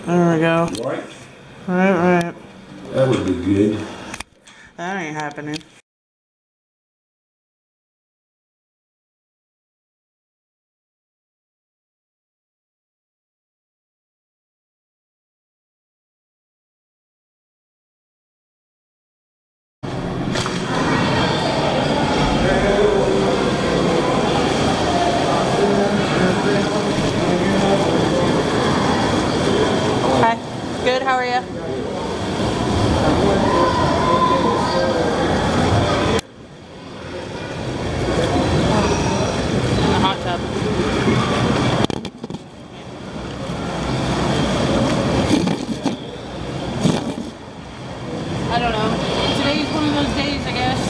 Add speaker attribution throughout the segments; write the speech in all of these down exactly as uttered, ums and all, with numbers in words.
Speaker 1: There we go.
Speaker 2: Right?
Speaker 1: Right, right.
Speaker 2: That would be good.
Speaker 1: That ain't happening. Hi. Good, how are you? In the hot tub. I don't know. Today's one of those days, I guess.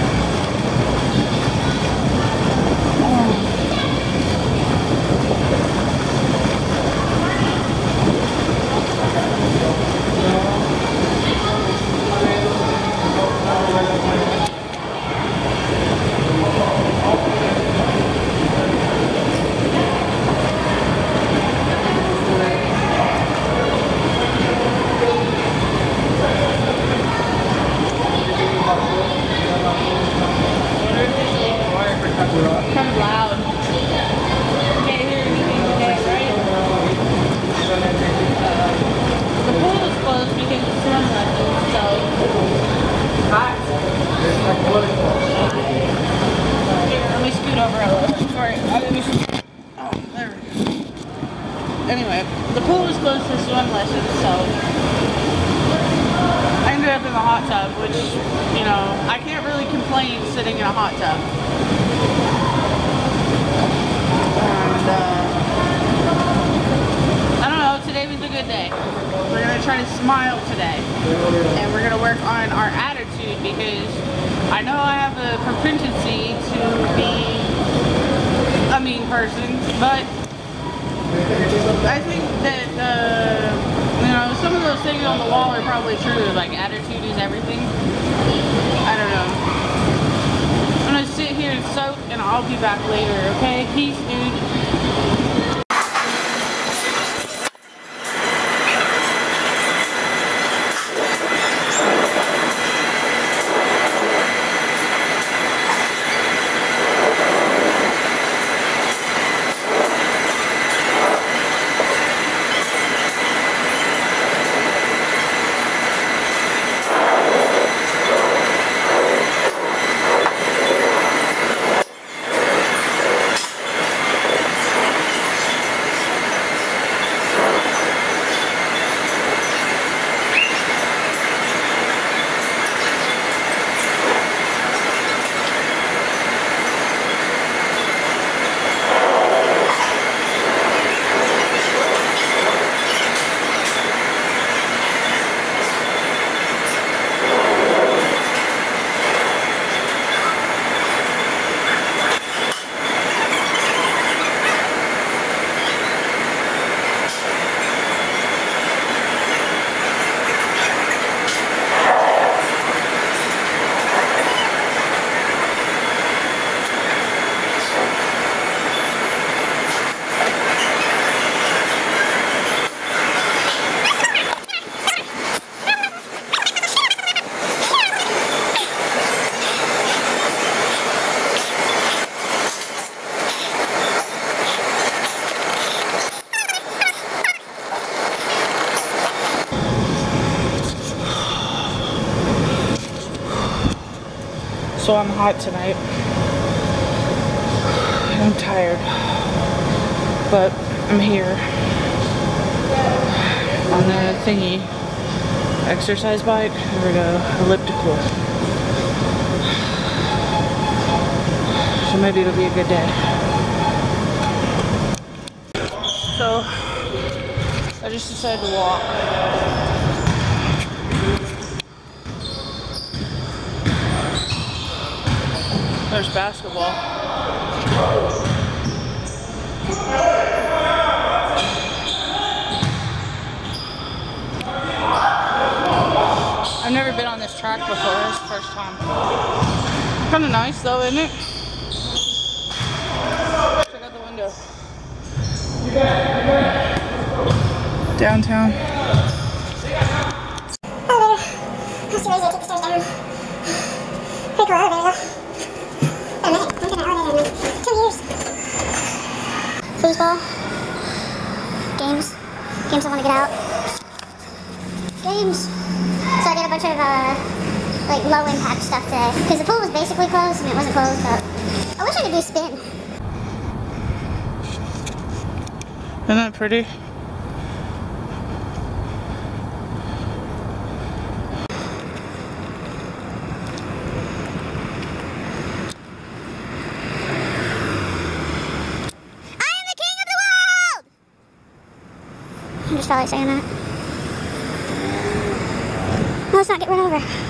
Speaker 1: Kind of loud. Can't hear anything today, right? The pool is closed because it's swim lessons, so hot. Here, let me scoot over a little bit. Sorry, I didn't. Oh, there we go. Anyway, the pool is closed for swim lessons, so I ended up in the hot tub, which, you know, I can't really complain sitting in a hot tub. And, uh, I don't know, today was a good day. We're going to try to smile today. And we're going to work on our attitude because I know I have a propensity to be a mean person, but I think that, uh, you know, some of those things on the wall are probably true, like attitude is everything. I don't know. I'm gonna sit here and soak and I'll be back later, okay? Peace, dude. So I'm hot tonight. I'm tired, but I'm here on the thingy exercise bike. Here we go, elliptical. So maybe it'll be a good day. So I just decided to walk. There's basketball. I've never been on this track before. This is the first time. Kind of nice though, isn't it? Check out the window. downtown.
Speaker 2: Elevator. How serious I take the stairs down. Pretty cool elevator though. A minute. I've been an elevator in like two years. Foosball. Games. Games I want to get out. Games. So I did a bunch of uh, like low impact stuff today. Because the pool was basically closed and it wasn't closed, but I wish I could do spin.
Speaker 1: Isn't that pretty?
Speaker 2: I just felt like saying that. No, let's not get run over.